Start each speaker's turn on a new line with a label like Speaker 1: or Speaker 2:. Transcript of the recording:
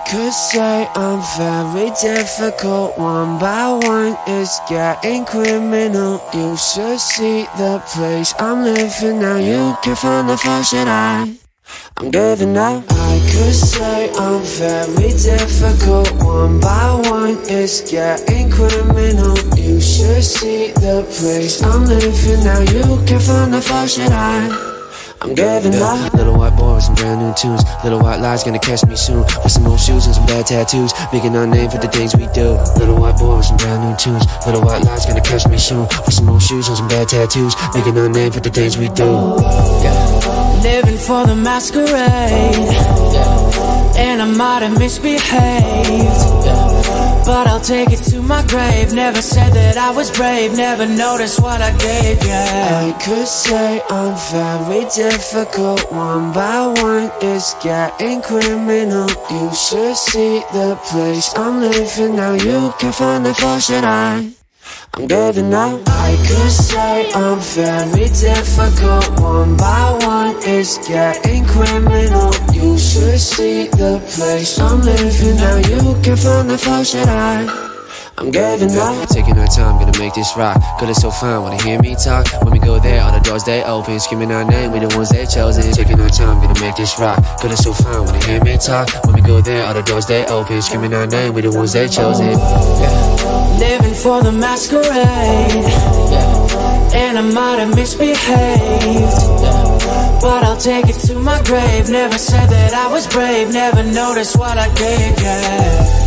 Speaker 1: could say I'm very difficult. One by one it's getting criminal. You should see the place I'm living now. You can find the faults that I'm giving up. I could say I'm very difficult. One by one it's getting criminal. You should see the place I'm living now. You can find the faults that I'm giving up. Little white boy with some brand new tunes. Little white lies gonna catch me soon. With some old shoes and some bad tattoos, making our name for the things we do. Little white boy with some brand new tunes. Little white lies gonna catch me soon. With some old shoes and some bad tattoos, making our name for the things we do.
Speaker 2: Living for the masquerade, and I might have misbehaved, but I'll take it to my grave. Never said that I was brave, never noticed what I gave, yeah.
Speaker 1: I could say I'm very difficult. One by one it's getting criminal. You should see the place I'm living now. You can find the faults that I'm giving up. I could say I'm very difficult. One by one it's getting criminal. You should see the place I'm living now. You can find the faults that I'm giving up. Taking our time, gonna make this rock. Girl, it's so fine, wanna hear me talk. When we go there, all the doors they open. Screaming our name, we the ones they chosen. Taking our time, gonna make this rock. Girl, it's so fine, wanna hear me talk. When we go there, all the doors they open. Screaming our name, we the ones they chosen.
Speaker 2: Living for the masquerade, and I might have misbehaved, but I'll take it to my grave. Never said that I was brave, never noticed what I gave, yeah.